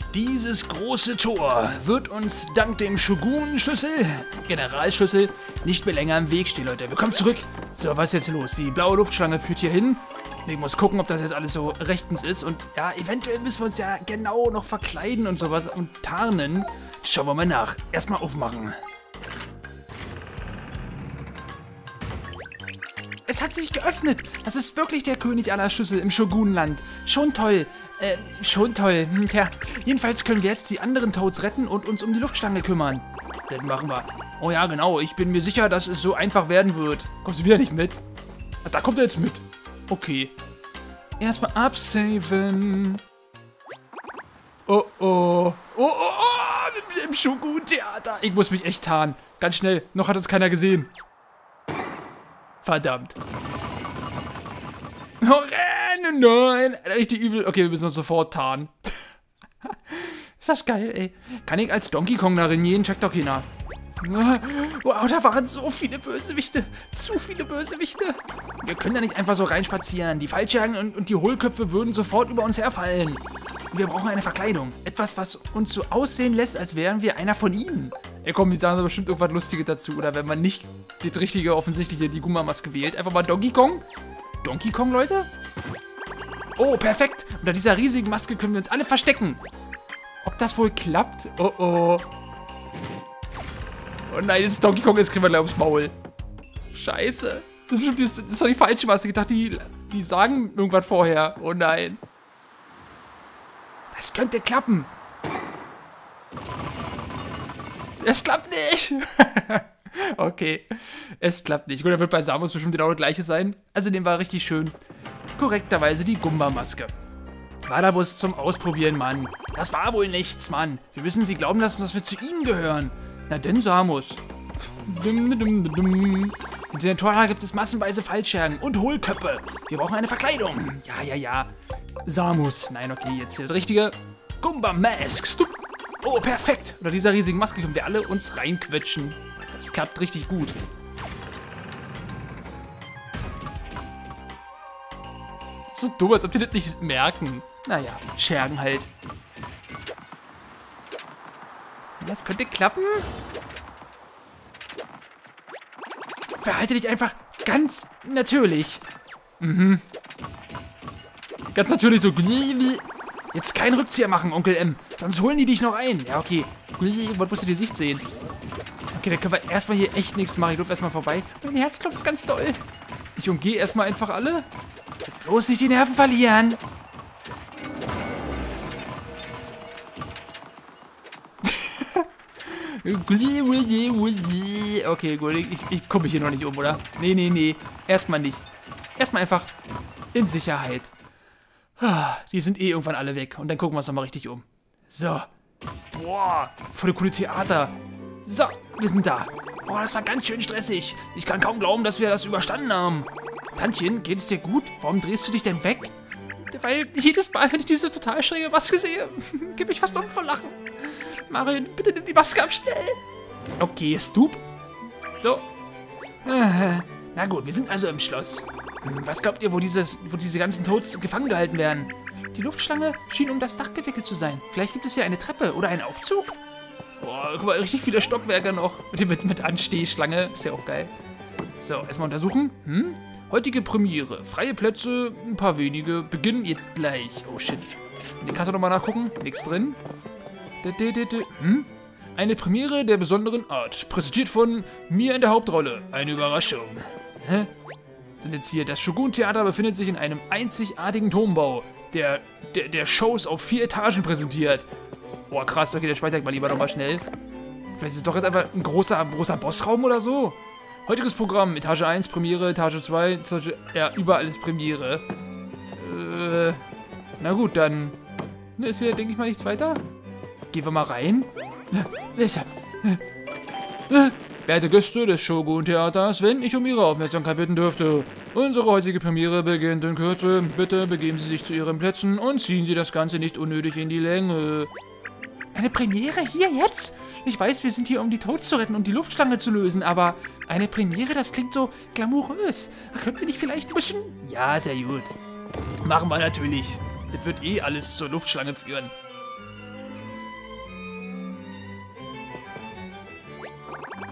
Dieses große Tor wird uns dank dem Shogun-Schlüssel, Generalschlüssel, nicht mehr länger im Weg stehen, Leute. Wir kommen zurück. So, was ist jetzt los? Die blaue Luftschlange führt hier hin. Ich muss gucken, ob das jetzt alles so rechtens ist. Und ja, eventuell müssen wir uns ja genau noch verkleiden und sowas und tarnen. Schauen wir mal nach. Erstmal aufmachen. Es hat sich geöffnet. Das ist wirklich der König aller Schlüssel im Shogunland. Schon toll. Schon toll. Tja, jedenfalls können wir jetzt die anderen Toads retten und uns um die Luftschlange kümmern. Das machen wir. Oh ja, genau. Ich bin mir sicher, dass es so einfach werden wird. Kommst du wieder nicht mit? Ach, da kommt er jetzt mit. Okay. Erstmal absaven. Oh, oh. Oh, oh, oh. Im Shogun-Theater. Ich muss mich echt tarnen. Ganz schnell. Noch hat uns keiner gesehen. Verdammt. Oh, rennen, nein. Richtig übel. Okay, wir müssen uns sofort tarnen. Ist das geil, ey. Kann ich als Donkey Kong darin gehen? Checkt doch keiner. Wow, da waren so viele Bösewichte. Zu viele Bösewichte. Wir können da nicht einfach so reinspazieren. Die Fallschergen und die Hohlköpfe würden sofort über uns herfallen. Wir brauchen eine Verkleidung. Etwas, was uns so aussehen lässt, als wären wir einer von ihnen. Ja komm, wir sagen da bestimmt irgendwas Lustiges dazu. Oder wenn man nicht das richtige, offensichtliche, die Gumma-Maske wählt. Einfach mal Donkey Kong. Donkey Kong, Leute? Oh, perfekt. Unter dieser riesigen Maske können wir uns alle verstecken. Ob das wohl klappt? Oh, oh. Oh nein, jetzt Donkey Kong ist, kriegen wir gleich aufs Maul. Scheiße. Das ist doch die falsche Maske. Ich dachte, die sagen irgendwas vorher. Oh nein. Das könnte klappen. Es klappt nicht. Okay. Es klappt nicht. Gut, dann wird bei Samus bestimmt genau das gleiche sein. Also dem war richtig schön. Korrekterweise die Gumba-Maske. Badabus zum Ausprobieren, Mann. Das war wohl nichts, Mann. Wir müssen sie glauben lassen, dass wir zu ihnen gehören. Na denn, Samus. In der Torhalle gibt es massenweise Fallschergen und Hohlköpfe. Wir brauchen eine Verkleidung. Ja, ja, ja. Samus. Nein, okay, jetzt hier das Richtige. Gumba Mask. Oh, perfekt. Unter dieser riesigen Maske können wir alle uns reinquetschen. Das klappt richtig gut. So dumm, als ob die das nicht merken. Naja, Schergen halt. Das könnte klappen. Verhalte dich einfach ganz natürlich. Mhm. Ganz natürlich so. Jetzt keinen Rückzieher machen, Onkel M. Sonst holen die dich noch ein. Ja, okay. Was musst du die Sicht sehen? Okay, dann können wir erstmal hier echt nichts machen. Ich laufe erstmal vorbei. Mein Herz klopft ganz doll. Ich umgehe erstmal einfach alle. Jetzt bloß nicht die Nerven verlieren. Okay, gut. Ich komme mich hier noch nicht um, oder? Nee, nee, nee. Erstmal nicht. Erstmal einfach in Sicherheit. Die sind eh irgendwann alle weg. Und dann gucken wir uns nochmal richtig um. So. Boah, voll coole Theater. So, wir sind da. Boah, das war ganz schön stressig. Ich kann kaum glauben, dass wir das überstanden haben. Tantchen, geht es dir gut? Warum drehst du dich denn weg? Weil jedes Mal, wenn ich diese total schräge Maske sehe, gebe ich fast um vor Lachen. Marin, bitte nimm die Maske ab, schnell. Okay, Stoop. So. Na gut, wir sind also im Schloss. Was glaubt ihr, wo diese ganzen Toads gefangen gehalten werden? Die Luftschlange schien um das Dach gewickelt zu sein. Vielleicht gibt es hier eine Treppe oder einen Aufzug. Boah, guck mal, richtig viele Stockwerke noch. Mit Anstehschlange. Ist ja auch geil. So, erstmal untersuchen. Heutige Premiere. Freie Plätze, ein paar wenige. Beginnen jetzt gleich. Oh shit. In die Kasse nochmal nachgucken. Nichts drin. Eine Premiere der besonderen Art. Präsentiert von mir in der Hauptrolle. Eine Überraschung. Hä? Sind jetzt hier. Das Shogun-Theater befindet sich in einem einzigartigen Turmbau, der Shows auf 4 Etagen präsentiert. Boah, krass. Okay, der speichere ich mal lieber nochmal schnell. Vielleicht ist es doch jetzt einfach ein großer Bossraum oder so. Heutiges Programm. Etage 1, Premiere, Etage 2, Etage... Ja, überall ist Premiere. Na gut, dann... Ist hier, denke ich mal, nichts weiter. Gehen wir mal rein. Werte Gäste des Shogun-Theaters, wenn ich um Ihre Aufmerksamkeit bitten dürfte. Unsere heutige Premiere beginnt in Kürze. Bitte begeben Sie sich zu Ihren Plätzen und ziehen Sie das Ganze nicht unnötig in die Länge. Eine Premiere hier jetzt? Ich weiß, wir sind hier, um die Toads zu retten und die Luftschlange zu lösen, aber eine Premiere, das klingt so glamourös. Könnten wir nicht vielleicht ein bisschen... Ja, sehr gut. Machen wir natürlich. Das wird eh alles zur Luftschlange führen.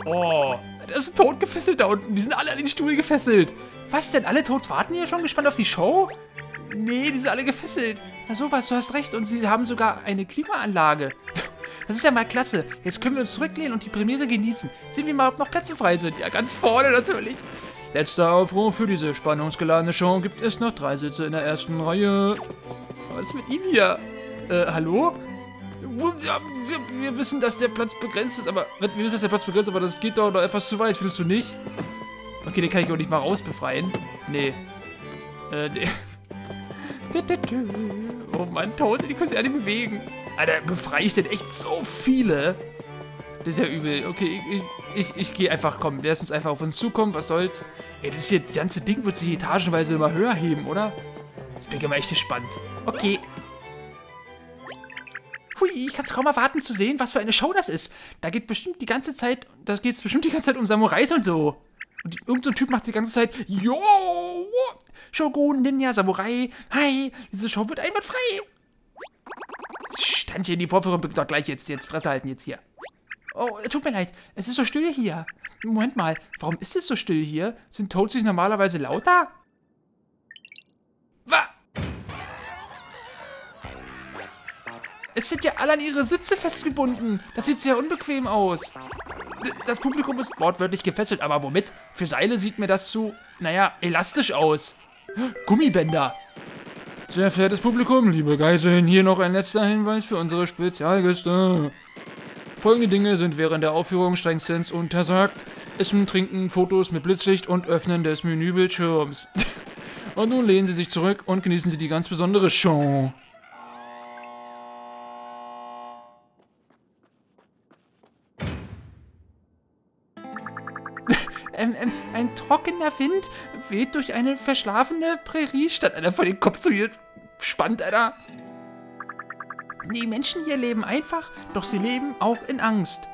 Oh, da ist ein Tod gefesselt da unten. Die sind alle an den Stuhl gefesselt. Was denn? Alle Toads warten hier schon gespannt auf die Show? Nee, die sind alle gefesselt. Na sowas, du hast recht. Und sie haben sogar eine Klimaanlage. Das ist ja mal klasse. Jetzt können wir uns zurücklehnen und die Premiere genießen. Sehen wir mal, ob noch Plätze frei sind. Ja, ganz vorne natürlich. Letzter Aufruf für diese spannungsgeladene Show. Gibt es noch 3 Sitze in der ersten Reihe. Was ist mit ihm hier? Hallo? Ja, wir wissen, dass der Platz begrenzt ist, aber... Wir wissen, dass der Platz begrenzt ist, aber das geht doch noch etwas zu weit, findest du nicht? Okay, den kann ich auch nicht mal rausbefreien. Nee. Oh Mann, Tosi, die können sich alle bewegen. Alter, befreie ich denn echt so viele? Das ist ja übel. Okay, ich gehe einfach, komm, lass uns einfach auf uns zukommen, was soll's. Ey, das hier, das ganze Ding wird sich etagenweise immer höher heben, oder? Das bin ich immer echt gespannt. Okay. Hui, ich kann es kaum erwarten zu sehen, was für eine Show das ist. Da geht bestimmt die ganze Zeit, um Samurais und so. Und irgend so ein Typ macht die ganze Zeit, yo, Shogun, Ninja, Samurai, hi, diese Show wird einwandfrei. Stand hier in die Vorführung, doch gleich jetzt Fresse halten jetzt hier. Oh, tut mir leid, es ist so still hier. Moment mal, warum ist es so still hier? Sind Toads nicht normalerweise lauter? Was? Es sind ja alle an ihre Sitze festgebunden. Das sieht sehr unbequem aus. Das Publikum ist wortwörtlich gefesselt, aber womit? Für Seile sieht mir das zu, naja, elastisch aus. Gummibänder. Sehr verehrtes Publikum, liebe Geiseln, hier noch ein letzter Hinweis für unsere Spezialgäste. Folgende Dinge sind während der Aufführung strengstens untersagt. Essen, Trinken, Fotos mit Blitzlicht und Öffnen des Menübildschirms. Und nun lehnen Sie sich zurück und genießen Sie die ganz besondere Show. Ein trockener Wind weht durch eine verschlafene Prärie, statt einer vor den Kopf zu hier spannt, Alter. Die Menschen hier leben einfach, doch sie leben auch in Angst.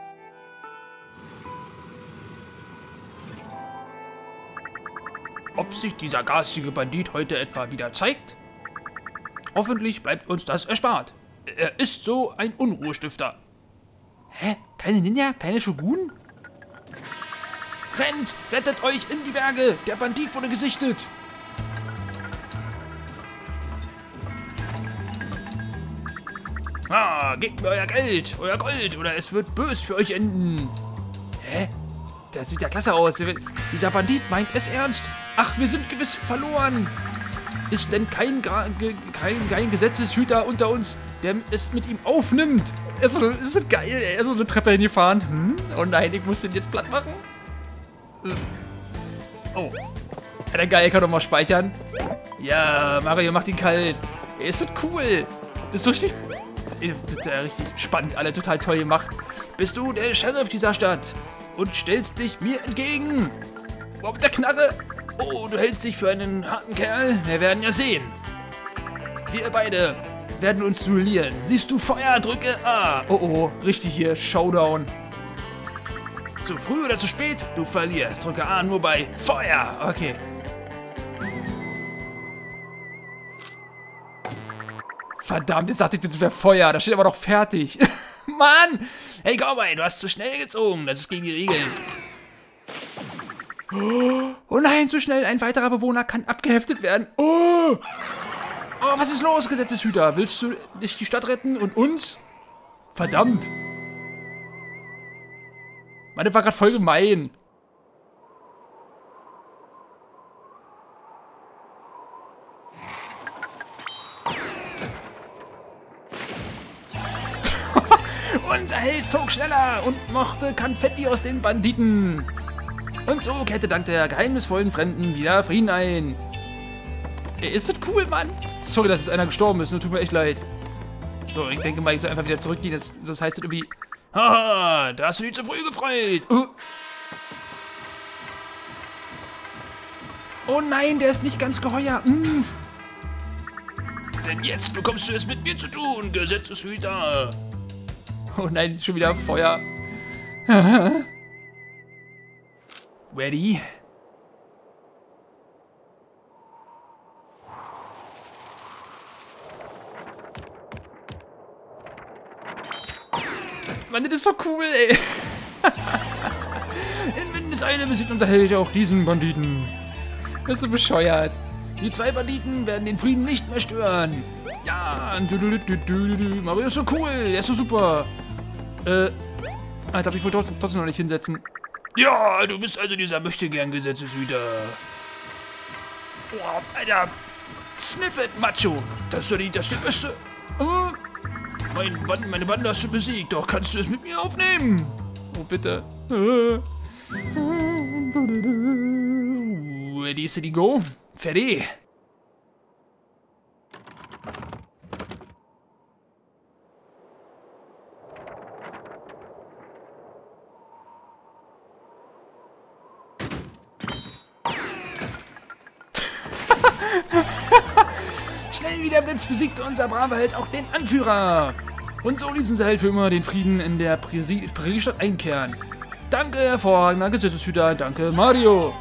Ob sich dieser garstige Bandit heute etwa wieder zeigt? Hoffentlich bleibt uns das erspart. Er ist so ein Unruhestifter. Hä? Keine Ninja? Keine Shogun? Rennt! Rettet euch in die Berge! Der Bandit wurde gesichtet! Ah, gebt mir euer Gold, oder es wird bös für euch enden. Hä? Das sieht ja klasse aus. Dieser Bandit meint es ernst. Ach, wir sind gewiss verloren. Ist denn kein Gesetzeshüter unter uns, der es mit ihm aufnimmt? Das ist geil, ey. Er ist so eine Treppe hingefahren. Oh nein, ich muss den jetzt platt machen. Oh. Ja, geil, kann doch mal speichern. Ja, Mario macht ihn kalt. Ey, ist das cool. Das ist so richtig spannend, alle total toll gemacht. Bist du der Sheriff dieser Stadt und stellst dich mir entgegen? Oh, mit der Knarre. Oh, du hältst dich für einen harten Kerl? Wir werden ja sehen. Wir beide werden uns duellieren. Siehst du Feuer? Drücke A. Oh, oh, richtig hier, Showdown. Zu früh oder zu spät? Du verlierst. Drücke A nur bei Feuer. Okay. Verdammt, jetzt dachte ich, das wäre Feuer. Da steht aber doch fertig. Mann! Hey, Cowboy, du hast zu schnell gezogen. Das ist gegen die Regeln. Oh nein, zu schnell. Ein weiterer Bewohner kann abgeheftet werden. Oh! Oh, was ist los, Gesetzeshüter? Willst du nicht die Stadt retten und uns? Verdammt. Mann, das war gerade voll gemein. Unser Held zog schneller und mochte Konfetti aus den Banditen. Und so kehrte dank der geheimnisvollen Fremden wieder Frieden ein. Ey, ist das cool, Mann? Sorry, dass jetzt einer gestorben ist, nur tut mir echt leid. So, ich denke mal, ich soll einfach wieder zurückgehen. Das heißt irgendwie... Haha, da hast du dich zu früh gefreut. Oh nein, der ist nicht ganz geheuer. Denn jetzt bekommst du es mit mir zu tun, Gesetzeshüter. Oh nein, schon wieder Feuer. Ready? Mann, das ist so cool, ey. Als eine besiegt unser Held auch diesen Banditen. Das ist so bescheuert. Die 2 Banditen werden den Frieden nicht mehr stören. Ja, Mario ist so cool, er ist so super. Alter, ich wollte trotzdem noch nicht hinsetzen. Ja, du bist also dieser Möchtegern-Gesetzeshüter. Oh, Alter. Sniff it, Macho. Das ist doch nicht das Beste. Meine Bande hast du besiegt, doch kannst du es mit mir aufnehmen? Oh, bitte. Ready, steady, go. Fertig. Schnell wie der Blitz besiegte unser braver Held auch den Anführer. Und so ließen sie halt für immer den Frieden in der Präriestadt einkehren. Danke, hervorragender Gesetzeshüter. Danke, Mario.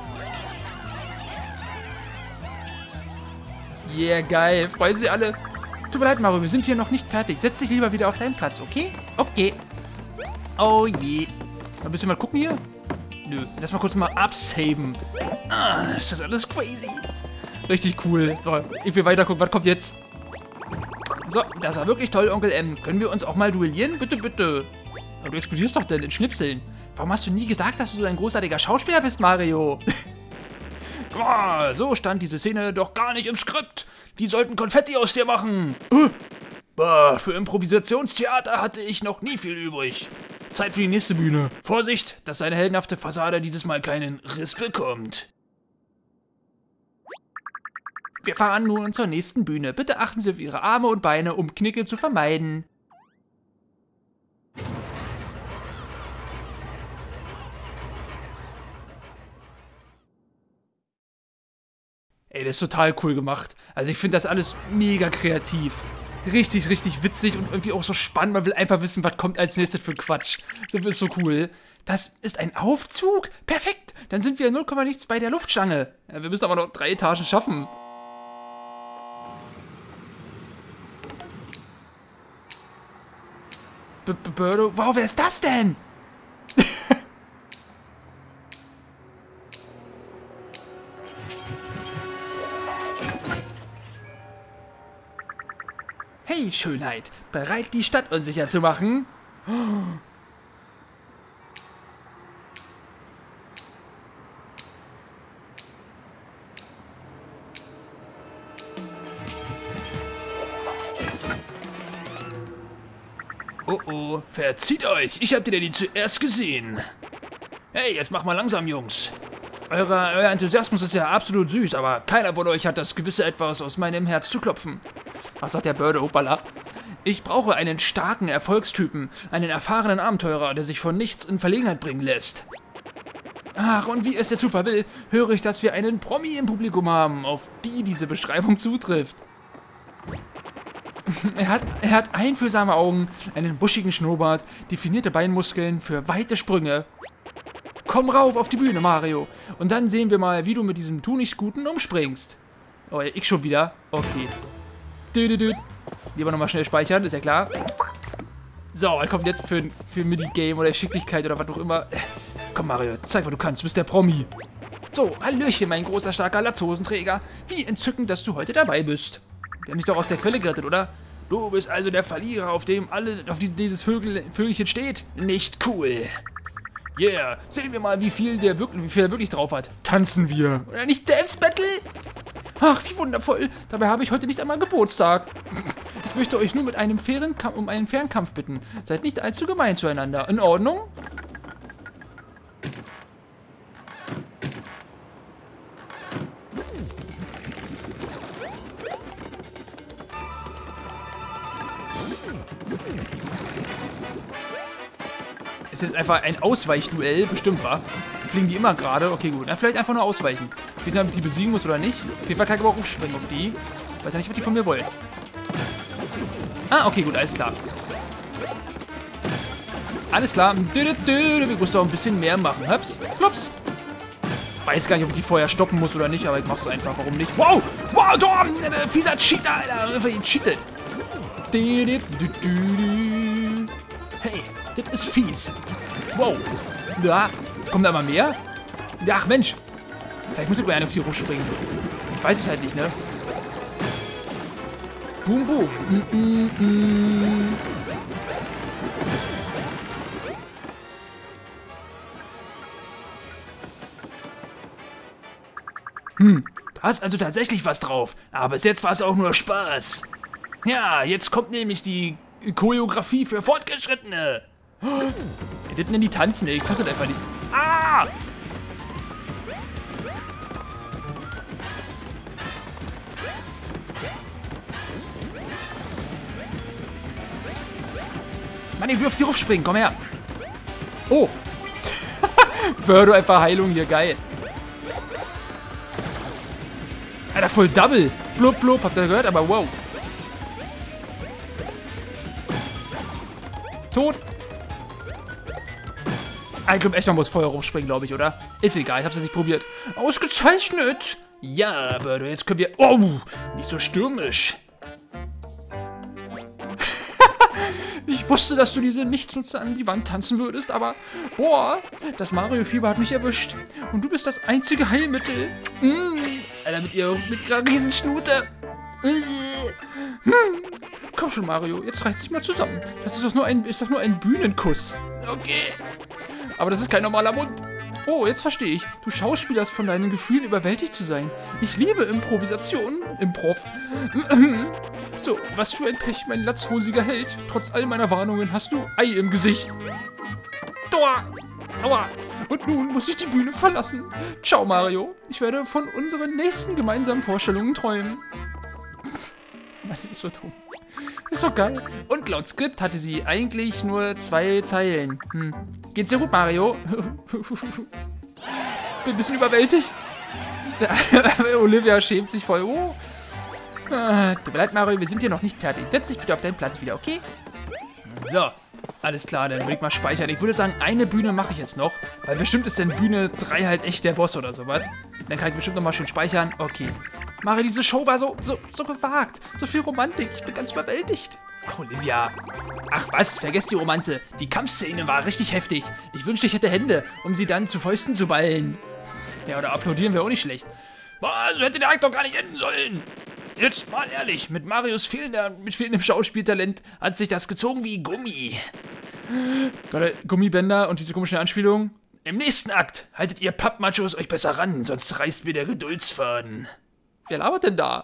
Yeah, geil. Freuen Sie alle. Tut mir leid, Mario, wir sind hier noch nicht fertig. Setz dich lieber wieder auf deinen Platz, okay? Okay. Oh je. Mal ein bisschen mal gucken hier? Nö. Lass mal kurz mal absaven. Ah, ist das alles crazy. Richtig cool. So, ich will weiter gucken. Was kommt jetzt? So, das war wirklich toll, Onkel M. Können wir uns auch mal duellieren? Bitte, bitte. Aber du explodierst doch denn in Schnipseln. Warum hast du nie gesagt, dass du so ein großartiger Schauspieler bist, Mario? Oh, so stand diese Szene doch gar nicht im Skript. Die sollten Konfetti aus dir machen. Bah, für Improvisationstheater hatte ich noch nie viel übrig. Zeit für die nächste Bühne. Vorsicht, dass seine heldenhafte Fassade dieses Mal keinen Riss bekommt. Wir fahren nun zur nächsten Bühne. Bitte achten Sie auf Ihre Arme und Beine, um Knicke zu vermeiden. Ey, das ist total cool gemacht. Also ich finde das alles mega kreativ. Richtig, richtig witzig und irgendwie auch so spannend. Man will einfach wissen, was kommt als nächstes für Quatsch. Das ist so cool. Das ist ein Aufzug. Perfekt. Dann sind wir 0, nichts bei der Luftschlange. Ja, wir müssen aber noch 3 Etagen schaffen. Birdo. Wow, wer ist das denn? Hey, Schönheit. Bereit, die Stadt unsicher zu machen? Oh oh, verzieht euch. Ich hab die Lady zuerst gesehen. Hey, jetzt mach mal langsam, Jungs. Euer Enthusiasmus ist ja absolut süß, aber keiner von euch hat das gewisse Etwas aus meinem Herz zu klopfen. Was sagt der Birdo? Hoppala. Ich brauche einen starken Erfolgstypen, einen erfahrenen Abenteurer, der sich von nichts in Verlegenheit bringen lässt. Ach, und wie es der Zufall will, höre ich, dass wir einen Promi im Publikum haben, auf die diese Beschreibung zutrifft. Er hat einfühlsame Augen, einen buschigen Schnurrbart, definierte Beinmuskeln für weite Sprünge. Komm rauf auf die Bühne, Mario. Und dann sehen wir mal, wie du mit diesem Tu-nicht-Guten umspringst. Oh, ich schon wieder? Okay. Lieber nochmal schnell speichern, ist ja klar. So, was kommt jetzt für Minigame oder Geschicklichkeit oder was auch immer? Komm, Mario, zeig, was du kannst. Du bist der Promi. So, Hallöchen, mein großer, starker Latzhosenträger. Wie entzückend, dass du heute dabei bist. Wir haben dich doch aus der Quelle gerettet, oder? Du bist also der Verlierer, auf dem dieses Vögelchen steht? Nicht cool. Yeah, sehen wir mal, wie viel er wirklich drauf hat. Tanzen wir. Oder nicht Dance Battle? Ach, wie wundervoll. Dabei habe ich heute nicht einmal Geburtstag. Ich möchte euch nur um einen fairen Kampf bitten. Seid nicht allzu gemein zueinander. In Ordnung? Ist jetzt einfach ein Ausweichduell, bestimmt, wa? Fliegen die immer gerade? Okay, gut. Na, vielleicht einfach nur ausweichen. Ich weiß nicht, ob ich die besiegen muss oder nicht. Auf jeden Fall kann ich aber auch aufspringen auf die. Weiß ja nicht, was die von mir wollen. Ah, okay, gut, alles klar. Alles klar. Ich muss doch ein bisschen mehr machen. Hups, flups. Weiß gar nicht, ob ich die vorher stoppen muss oder nicht, aber ich mach's einfach. Warum nicht? Wow! Wow, Dom! Fieser Cheater, Alter! Einfach ihn cheatet. Hey, das ist fies. Wow. Ja, kommt da mal mehr? Ja, ach Mensch. Vielleicht muss über einen auf die hochspringen. Ich weiß es halt nicht, ne? Boom, boom. Da ist also tatsächlich was drauf. Aber bis jetzt war es auch nur Spaß. Ja, jetzt kommt nämlich die Choreografie für Fortgeschrittene. Wir hätten denn die tanzen, ey. Ich fasse das einfach nicht. Ah! Mann, ich will auf die Ruf springen. Komm her. Oh. Birdo einfach Heilung hier. Geil. Alter, voll Double. Blub, blub. Habt ihr gehört? Aber wow. Tot. Ich glaube echt, man muss vorher rumspringen, glaube ich, oder? Ist egal, ich hab's jetzt nicht probiert. Ausgezeichnet. Ja, Birdo, jetzt können wir... Oh, nicht so stürmisch. Ich wusste, dass du diese Nichtsnutzer an die Wand tanzen würdest, aber... Boah, das Mario-Fieber hat mich erwischt. Und du bist das einzige Heilmittel. Alter, mit ihrer Riesenschnute. Komm schon, Mario, jetzt reißt dich mal zusammen. Das ist doch nur ein Bühnenkuss. Okay. Aber das ist kein normaler Mund. Oh, jetzt verstehe ich. Du schauspielerst von deinen Gefühlen überwältigt zu sein. Ich liebe Improvisation. Improv. So, was für ein Pech, mein latzhosiger Held. Trotz all meiner Warnungen hast du Ei im Gesicht. Aua. Aua. Und nun muss ich die Bühne verlassen. Ciao, Mario. Ich werde von unseren nächsten gemeinsamen Vorstellungen träumen. Das ist so dumm. Ist doch geil. Und laut Skript hatte sie eigentlich nur 2 Zeilen. Geht's dir gut, Mario? Bin ein bisschen überwältigt. Olivia schämt sich voll. Oh. Tut mir leid, Mario, wir sind hier noch nicht fertig. Setz dich bitte auf deinen Platz wieder, okay? So, alles klar, dann würde ich mal speichern. Ich würde sagen, eine Bühne mache ich jetzt noch. Weil bestimmt ist dann Bühne 3 halt echt der Boss oder sowas. Dann kann ich bestimmt nochmal schön speichern. Okay. Mario, diese Show war so gewagt. So viel Romantik. Ich bin ganz überwältigt. Ach, Olivia. Ach was, vergesst die Romanze. Die Kampfszene war richtig heftig. Ich wünschte, ich hätte Hände, um sie dann zu Fäusten zu ballen. Ja, oder applaudieren wäre auch nicht schlecht. Boah, so hätte der Akt doch gar nicht enden sollen. Jetzt mal ehrlich, mit Marios fehlendem Schauspieltalent hat sich das gezogen wie Gummi. Gummibänder und diese komischen Anspielungen. Im nächsten Akt haltet ihr Pappmachos euch besser ran, sonst reißt mir der Geduldsfaden. Wer labert denn da?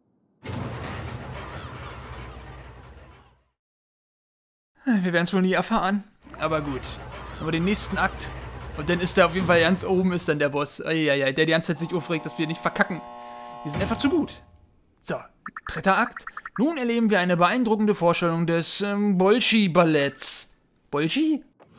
Wir werden es wohl nie erfahren. Aber gut. Aber den nächsten Akt. Und dann ist der auf jeden Fall ganz oben, ist dann der Boss. Eieiei, der die ganze Zeit sich aufregt, dass wir nicht verkacken. Wir sind einfach zu gut. So, 3. Akt. Nun erleben wir eine beeindruckende Vorstellung des Bolschi-Balletts. Bolschi?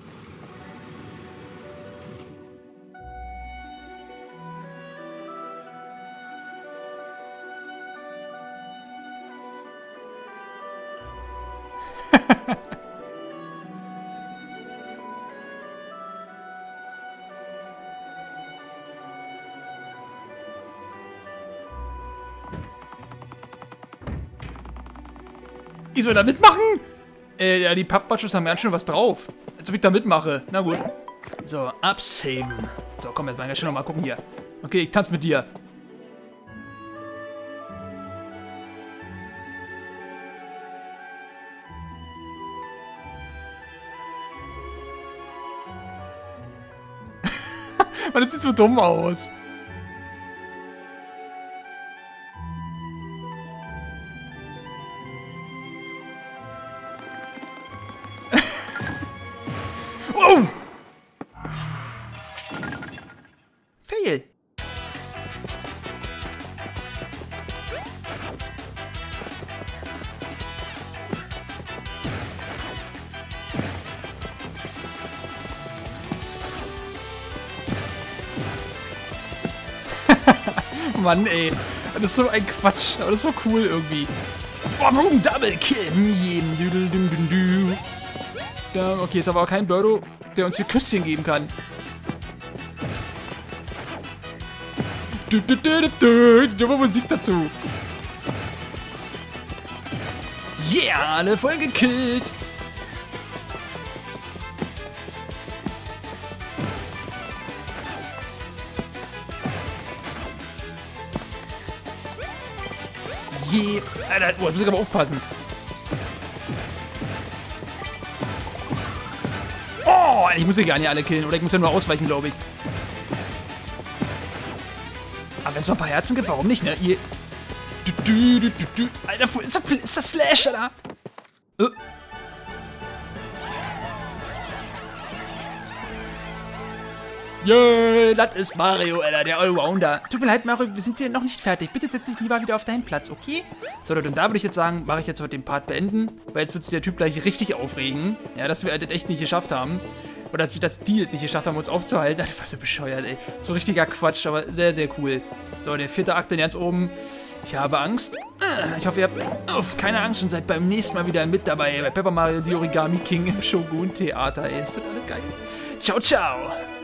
Ich soll da mitmachen? Ja, die Pappmachos haben ganz schön was drauf. Als ob ich da mitmache. Na gut. So, absaven. So, komm, jetzt mal ganz schnell nochmal gucken hier. Okay, ich tanze mit dir. Mann, das sieht so dumm aus. Oh! Fail. Mann, ey. Das ist so ein Quatsch. Aber das ist so cool irgendwie. Boom, Double Kill. Okay, jetzt aber kein Birdo, der uns hier Küsschen geben kann. Die dumme Musik dazu. Yeah, alle voll gekillt. je. Alter, oh, jetzt muss ich aber aufpassen. Oh, ich muss hier gar nicht alle killen. Oder ich muss ja nur ausweichen, glaube ich. Aber wenn es noch ein paar Herzen gibt, warum nicht, ne? Ihr... Alter, ist das Slash, Alter? Yeah, das ist Mario, Alter, der Allrounder. Tut mir leid, Mario, wir sind hier noch nicht fertig. Bitte setz dich lieber wieder auf deinen Platz, okay? So, Leute, und da würde ich jetzt sagen, mache ich jetzt heute den Part beenden, weil jetzt wird sich der Typ gleich richtig aufregen. Ja, dass wir das echt nicht geschafft haben. Oder dass die es nicht geschafft haben, uns aufzuhalten. Das war so bescheuert, ey. So richtiger Quatsch, aber sehr, sehr cool. So, der 4. Akt ganz oben. Ich habe Angst. Ich hoffe, ihr habt keine Angst und seid beim nächsten Mal wieder mit dabei bei Paper Mario, die Origami King im Shogun Theater. Ey, ist das alles geil. Ciao, ciao.